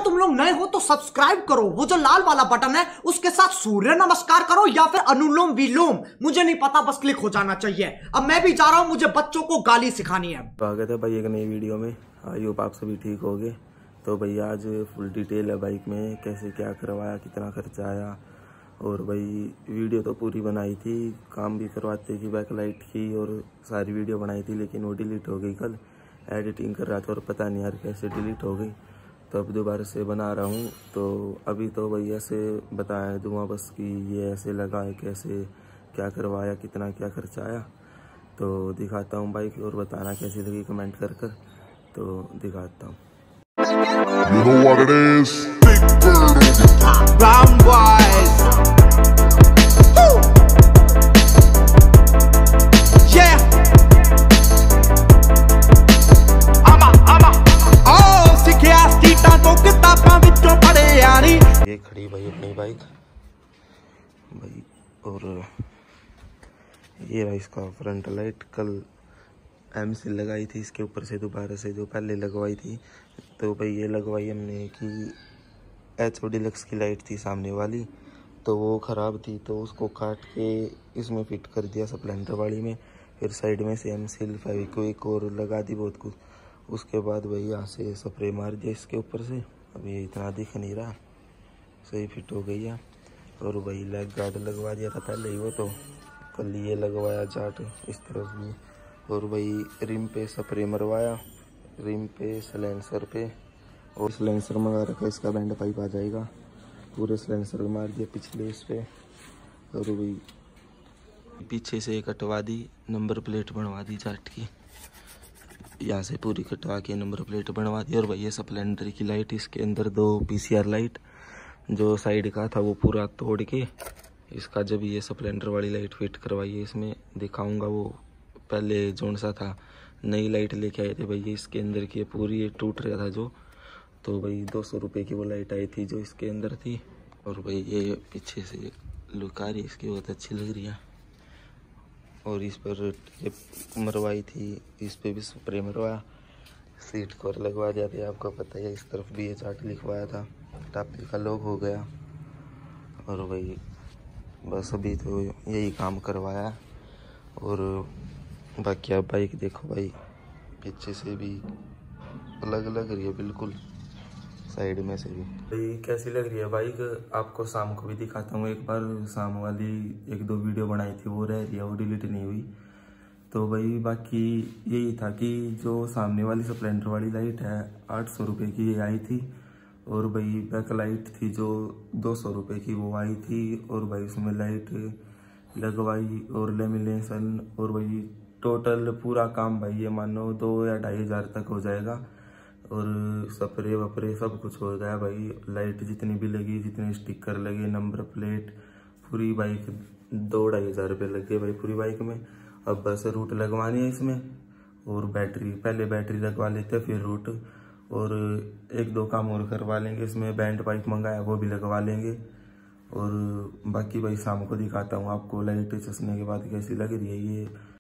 तुम लोग नए हो तो सब्सक्राइब करो, वो जो लाल वाला बटन है उसके साथ सूर्य नमस्कार करो या फिर अनुलोम विलोम, मुझे नहीं पता, बस क्लिक हो जाना चाहिए। अब मैं भी जा रहा हूं, मुझे बच्चों को गाली सिखानी है। स्वागत है भाई एक नई वीडियो में। आई होप आप सभी ठीक होगे। तो भाई आज फुल डिटेल है बाइक में, कैसे क्या करवाया, कितना खर्चा आया। और भाई वीडियो तो पूरी बनाई थी, काम भी करवाते की बैकलाइट की और सारी वीडियो बनाई थी, लेकिन वो डिलीट हो गई। कल एडिटिंग कर रहा था और पता नहीं यार कैसे डिलीट हो गई, तो अब दोबारा से बना रहा हूँ। तो अभी तो भाई ऐसे बताया दूँगा बस कि ये ऐसे लगा है, कैसे क्या करवाया, कितना क्या खर्चा आया। तो दिखाता हूँ बाइक और बताना कैसी लगी कमेंट कर कर। तो दिखाता हूँ। You know what it is? Big bird. Brown boys. Woo. Yeah. Oh, सिखिया सीटां तो किताबां विचों पढ़िया नी। ये खड़ी भाई अपनी बाइक भाई, और ये रहा इसका फ्रंट लाइट। कल एमसी लगाई थी इसके ऊपर से दोबारा से, जो पहले लगवाई थी। तो भाई ये लगवाई हमने कि HO डिलक्स की लाइट थी सामने वाली, तो वो ख़राब थी, तो उसको काट के इसमें फिट कर दिया स्प्लेंडर वाली में। फिर साइड में से एमसील फेविक्विक और लगा दी बहुत कुछ। उसके बाद भाई यहाँ से स्प्रे मार दिया इसके ऊपर से। अब ये इतना दिख नहीं रहा, सही फिट हो गई है। और भाई लेग गार्ड लगवा दिया था पहले ही वो, तो कल ये लगवाया जाट इस तरफ भी। और भाई रिम पे स्प्रे मरवाया, रिम पे सलेंसर पे, और सलेंसर मंगा रखा, इसका बैंड पाइप आ जाएगा। पूरे सलेंसर मार दिया पिछले इस पे। और भाई पीछे से कटवा दी, नंबर प्लेट बनवा दी जाट की, यहाँ से पूरी कटवा के नंबर प्लेट बनवा दी। और भाई ये स्प्लेंडर की लाइट, इसके अंदर 2 PCR लाइट, जो साइड का था वो पूरा तोड़ के इसका जब ये स्प्लेंडर वाली लाइट फिट करवाई है इसमें, दिखाऊंगा। वो पहले जोन सा था, नई लाइट लेके आए थे भाई, इसके अंदर की पूरी टूट रहा था जो। तो भाई 200 रुपये की वो लाइट आई थी जो इसके अंदर थी। और भाई ये पीछे से लुक आ रही है इसकी, बहुत अच्छी लग रही है। और इस पर टेप मरवाई थी, इस पे भी स्प्रे मरवाया, सीट कवर लगवा दिया था, आपको पता है। इस तरफ भी ये चार्ट लिखवाया था, टापी का लोग हो गया। और भाई बस अभी तो यही काम करवाया। और बाकी आप बाइक देखो भाई, पीछे से भी अलग लग रही है बिल्कुल, साइड में से भी। भाई कैसी लग रही है बाइक आपको शाम को भी दिखाता हूँ। एक बार शाम वाली 1-2 वीडियो बनाई थी, वो रह रही है, वो डिलीट नहीं हुई। तो भाई बाकी यही था कि जो सामने वाली स्प्लेंडर वाली लाइट है 800 रुपये की आई थी। और भाई बैक लाइट थी जो 200 रुपये की, वो आई थी। और भाई उसमें लाइट लगवाई और लेमिनेशन, और भाई टोटल पूरा काम भाई ये मानो 2 या 2,500 तक हो जाएगा। और स्प्रे वप्रे सब कुछ हो गया भाई। लाइट जितनी भी लगी, जितने स्टिकर लगे, नंबर प्लेट, पूरी बाइक 2-2,500 रुपये लग गए भाई पूरी बाइक में। अब बस रूट लगवानी है इसमें, और बैटरी, पहले बैटरी लगवा लेते फिर रूट, और 1-2 काम और करवा लेंगे। इसमें बैंड पाइप मंगाया वो भी लगवा लेंगे। और बाकी भाई शाम को दिखाता हूँ आपको लाइट चसने के बाद कैसी लग रही है। ये